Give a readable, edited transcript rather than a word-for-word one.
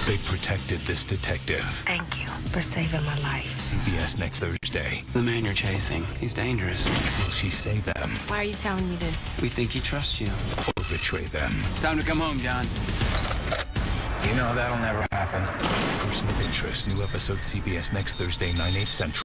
They protected this detective. Thank you for saving my life. CBS next Thursday. The man you're chasing, he's dangerous. Will she save them Why are you telling me this? We think he trusts you. or betray them? Time to come home, John. You know that'll never happen. Person of Interest. New episode CBS next Thursday, 9/8 Central.